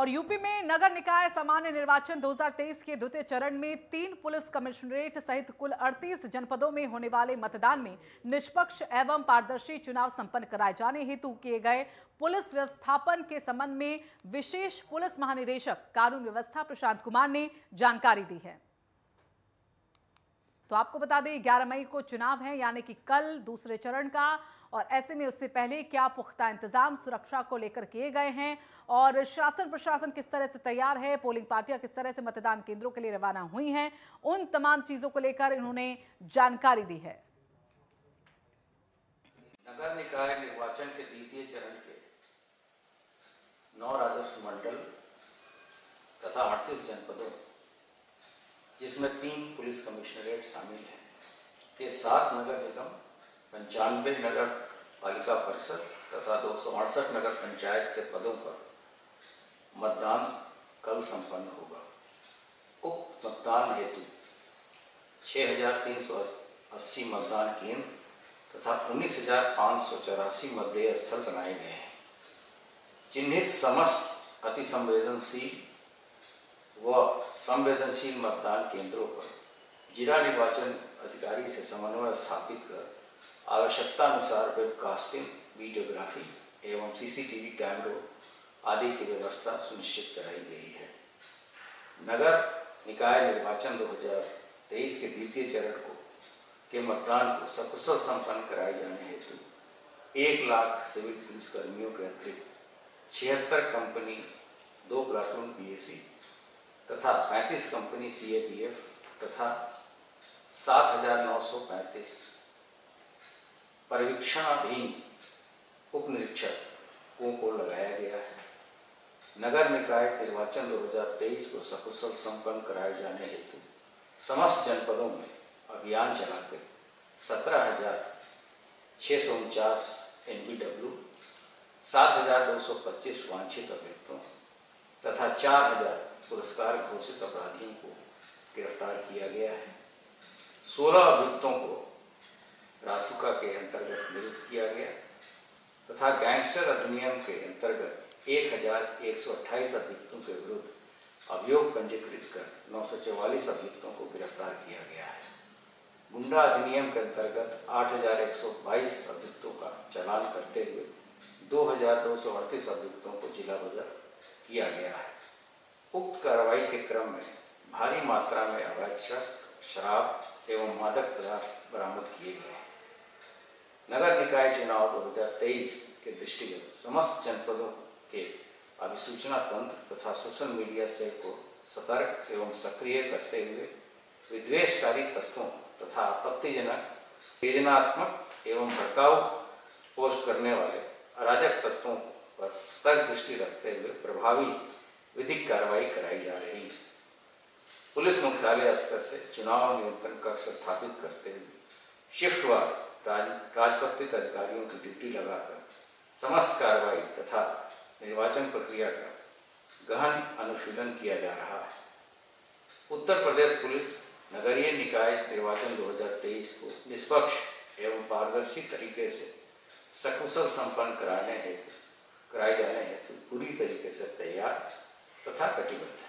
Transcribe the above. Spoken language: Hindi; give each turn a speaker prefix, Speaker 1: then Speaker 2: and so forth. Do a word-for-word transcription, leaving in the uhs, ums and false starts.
Speaker 1: और यूपी में नगर निकाय सामान्य निर्वाचन दो हज़ार तेईस के द्वितीय चरण में तीन पुलिस कमिश्नरेट सहित कुल अड़तीस जनपदों में होने वाले मतदान में निष्पक्ष एवं पारदर्शी चुनाव संपन्न कराए जाने हेतु किए गए पुलिस व्यवस्थापन के संबंध में विशेष पुलिस महानिदेशक कानून व्यवस्था प्रशांत कुमार ने जानकारी दी है। तो आपको बता दें ग्यारह मई को चुनाव है, यानी कि कल दूसरे चरण का, और ऐसे में उससे पहले क्या पुख्ता इंतजाम सुरक्षा को लेकर किए गए हैं और शासन प्रशासन किस तरह से तैयार है, पोलिंग पार्टियां किस तरह से मतदान केंद्रों के लिए रवाना हुई हैं, उन तमाम चीजों को लेकर इन्होंने जानकारी दी है।
Speaker 2: नगर निकाय निर्वाचन के द्वितीय चरण के नौ राजस्व मंडल तथा अड़तीस जनपदों, जिसमें तीन पुलिस कमिश्नरेट शामिल हैं, के सात नगर निगम, पंचानवे नगर पालिका परिषद तथा दो सौ अड़सठ नगर पंचायत के पदों पर मतदान कल संपन्न होगा। उक्त मतदान हेतु छह हजार तीन सौ अस्सी मतदान केंद्र तथा उन्नीस हजार पाँच सौ चौरासी मतदेय स्थल बनाए गए हैं। चिन्हित समस्त अति संवेदनशील व संवेदनशील मतदान केंद्रों पर जिला निर्वाचन अधिकारी से समन्वय स्थापित कर आवश्यकता अनुसार वेबकास्टिंग, वीडियोग्राफी एवं सीसीटीवी कैमरों आदि की व्यवस्था सुनिश्चित कराई गई है। नगर निकाय निर्वाचन दो हज़ार तेईस के द्वितीय चरण को के मतदान को सकुशल संपन्न कराए जाने हेतु एक लाख सिविल पुलिस कर्मियों के अतिरिक्त छिहत्तर कंपनी दो प्लाटून पीएसी तथा पैंतीस कंपनी सीएपीएफ तथा सात हजार नौ सौ पैंतीस परिवीक्षणाधीन उप निरीक्षकों को लगाया गया है। नगर निकाय निर्वाचन दो हज़ार तेईस को सकुशल संपन्न कराए जाने हेतु समस्त जनपदों में अभियान चलाकर सत्रह हजार छः सौ उनचास एनबीडब्ल्यू, सात हजार दो सौ पच्चीस वांछित अभियुक्तों तथा चार हजार पुरस्कार घोषित अपराधियों को गिरफ्तार किया गया है। सोलह अभियुक्तों को रासुका के अंतर्गत नियुक्त किया गया तथा गैंगस्टर अधिनियम के अंतर्गत एक हजार एक सौ अट्ठाईस अभियुक्तों के विरुद्ध अभियोग पंजीकृत कर नौ सौ चौवालीस अभियुक्तों को गिरफ्तार किया गया है। गुंडा अधिनियम के अंतर्गत आठ हजार एक सौ बाईस अभियुक्तों का चालान करते हुए दो हजार दो सौ अड़तीस अभियुक्तों को जिला बजट किया गया है। उक्त कार्रवाई के क्रम में भारी मात्रा में अवैध शस्त्र, शराब एवं मादक पदार्थ बरामद किए गए हैं। नगर निकाय चुनाव दो हज़ार तेईस के दृष्टिगत समस्त जनपदों के अभिसूचना तंत्र तथा सोशल मीडिया सेल को सतर्क एवं सक्रिय करते हुए विद्वेषकारी तत्वों तथा आपत्तिजनक, उत्तेजनात्मक एवं भड़काऊ पोस्ट करने वाले अराजक तत्वों पर सतर्क दृष्टि रखते हुए प्रभावी विधिक कार्रवाई कराई जा रही है। पुलिस मुख्यालय स्तर से चुनाव नियंत्रण कक्ष स्थापित करते हुए शिफ्टवार राज राजपत्रित अधिकारियों की ड्यूटी लगाकर समस्त कार्रवाई तथा निर्वाचन प्रक्रिया का गहन अनुशीलन किया जा रहा है। उत्तर प्रदेश पुलिस नगरीय निकाय निर्वाचन दो हज़ार तेईस को निष्पक्ष एवं पारदर्शी तरीके से सकुशल संपन्न कराने हेतु कराए जाने हेतु पूरी तरीके से तैयार तथा कटिबद्ध